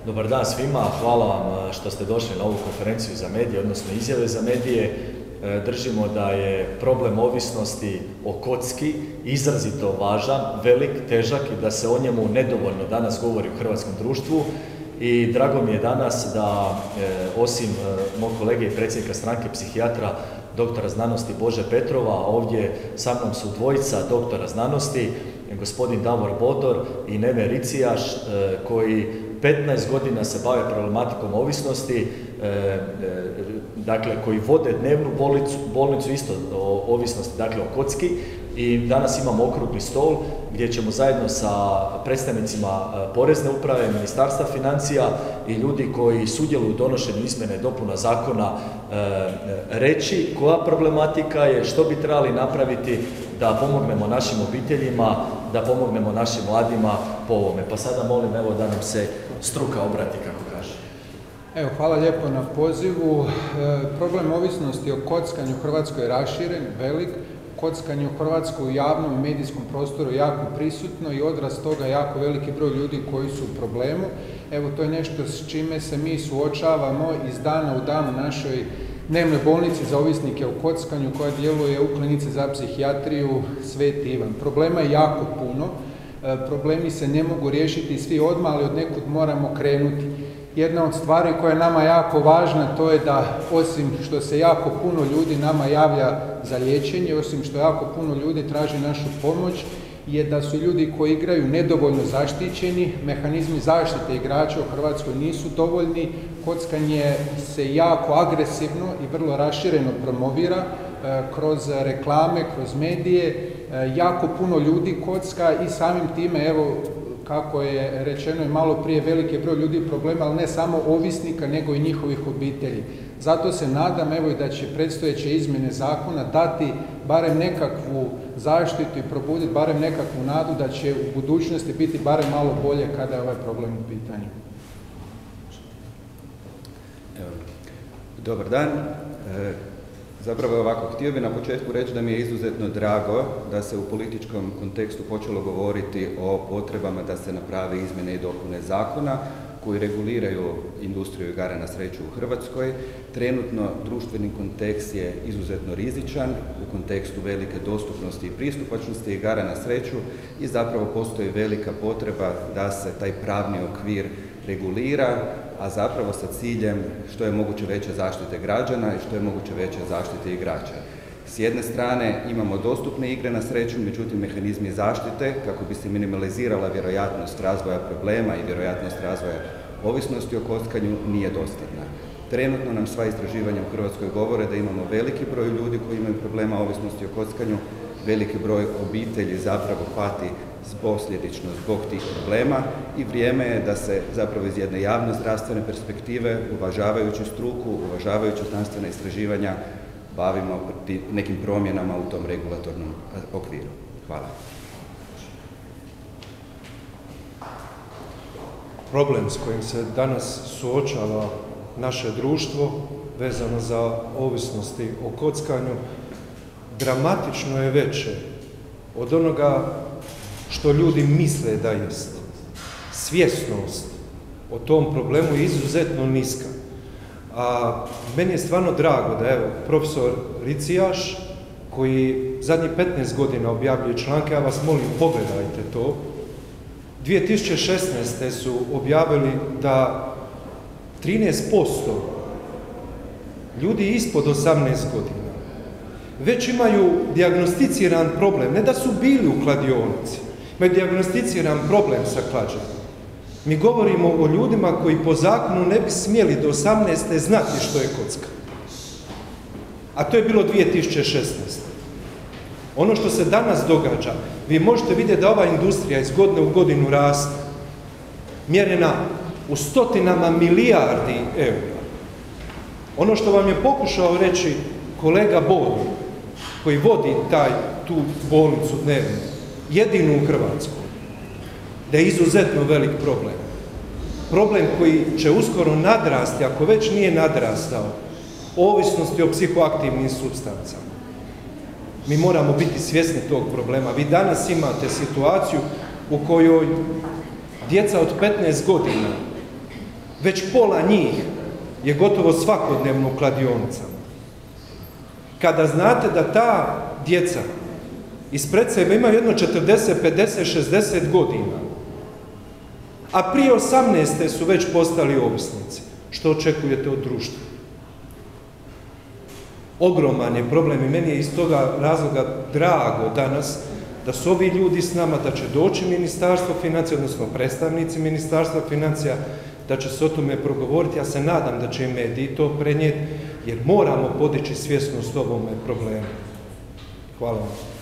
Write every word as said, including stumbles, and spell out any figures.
Dobar dan svima, hvala vam što ste došli na ovu konferenciju za medije, odnosno izjave za medije. Držimo da je problem ovisnosti o kocki izrazito važan, velik, težak i da se o njemu nedovoljno danas govori u hrvatskom društvu. I drago mi je danas da, osim mog kolege i predsjednika stranke psihijatra, doktora znanosti Bože Petrova, ovdje sa mnom su dvojica doktora znanosti, gospodin Davor Bodor i Neve Ricijaš, koji petnaest godina se bave problematikom ovisnosti, dakle koji vode dnevnu bolnicu, bolnicu isto o ovisnosti, dakle o kocki. I danas imamo okrugli stol gdje ćemo zajedno sa predstavnicima Porezne uprave, Ministarstva financija i ljudi koji sudjeluju u donošenju izmjene i dopuna zakona reći koja problematika je, što bi trebali napraviti da pomognemo našim obiteljima, da pomognemo našim mladima po ovome. Pa sada molim evo da nam se struka obrati, kako kaže. Evo, hvala lijepo na pozivu. E, problem ovisnosti o kockanju u Hrvatskoj je raširen, velik. Kockanje u Hrvatskoj u javnom i medijskom prostoru je jako prisutno i odraz toga jako veliki broj ljudi koji su u problemu. Evo, to je nešto s čime se mi suočavamo iz dana u dan u našoj dnevnoj bolnici za ovisnike o kockanju koja djeluje u klinici za psihijatriju Sveti Ivan. Problema je jako puno, e, problemi se ne mogu riješiti svi odmah, ali od nekud moramo krenuti. Jedna od stvari koja je nama jako važna, to je da osim što se jako puno ljudi nama javlja za liječenje, osim što jako puno ljudi traži našu pomoć, je da su ljudi koji igraju nedovoljno zaštićeni, mehanizmi zaštite igrača u Hrvatskoj nisu dovoljni, kockanje se jako agresivno i vrlo rašireno promovira e, kroz reklame, kroz medije, e, jako puno ljudi kocka i samim time, evo, kako je rečeno i malo prije, veliki broj ljudi problema, ali ne samo ovisnika, nego i njihovih obitelji. Zato se nadam, evo, i da će predstojeće izmjene zakona dati barem nekakvu zaštitu i probuditi barem nekakvu nadu da će u budućnosti biti barem malo bolje kada je ovaj problem u pitanju. Evo, dobar dan. E, zapravo je ovako, htio bih na početku reći da mi je izuzetno drago da se u političkom kontekstu počelo govoriti o potrebama da se naprave izmjene i dopune zakona koji reguliraju industriju igara na sreću u Hrvatskoj. Trenutno društveni kontekst je izuzetno rizičan u kontekstu velike dostupnosti i pristupačnosti igara na sreću i zapravo postoji velika potreba da se taj pravni okvir regulira, a zapravo sa ciljem što je moguće veće zaštite građana i što je moguće veće zaštite igrača. S jedne strane imamo dostupne igre na sreću, međutim mehanizmi zaštite kako bi se minimalizirala vjerojatnost razvoja problema i vjerojatnost razvoja ovisnosti o kockanju nije dostatna. Trenutno nam sva istraživanja u Hrvatskoj govore da imamo veliki broj ljudi koji imaju problema ovisnosti o kockanju, veliki broj obitelji zapravo pati posljedično zbog tih problema i vrijeme je da se zapravo iz jedne javno zdravstvene perspektive, uvažavajući struku, uvažavajući znanstvena istraživanja, bavimo nekim promjenama u tom regulatornom okviru. Hvala. Problem s kojim se danas suočava naše društvo vezano za ovisnosti o kockanju dramatično je veće od onoga što ljudi misle da jest. Svjesnost o tom problemu je izuzetno niska. A meni je stvarno drago da, evo, profesor Ricijaš, koji zadnjih petnaest godina objavljuje članke, ja vas molim, pogledajte to. dvije tisuće šesnaeste. su objavili da trinaest posto ljudi ispod osamnaest godina već imaju dijagnosticiran problem, ne da su bili u kladionici, imaju dijagnosticiran problem sa klađenjem. Mi govorimo o ljudima koji po zakonu ne bi smjeli do osamnaeste. znati što je kocka. A to je bilo dvije tisuće šesnaeste. Ono što se danas događa, vi možete vidjeti da ova industrija iz godine u godinu raste, mjerena u stotinama milijardi eura. Ono što vam je pokušao reći kolega Boru, koji vodi taj, tu bolnicu dnevno, jedinu u Hrvatskoj, da je izuzetno velik problem. Problem koji će uskoro nadrasti, ako već nije nadrastao, ovisnosti o psihoaktivnim supstancama. Mi moramo biti svjesni tog problema. Vi danas imate situaciju u kojoj djeca od petnaest godina Već pola njih je gotovo svakodnevno u kladionicama. Kada znate da ta djeca ispred sebe imaju jedno četrdeset, pedeset, šezdeset godina, a prije osamnaeste su već postali ovisnici, što očekujete od društva? Ogroman je problem i meni je iz toga razloga drago danas da su ovi ljudi s nama, da će doći Ministarstvo financija, odnosno predstavnici Ministarstva financija, da će se o tome progovoriti. Ja se nadam da će i mediji to prenijeti, jer moramo podići svjesnost ovome problemu. Hvala vam.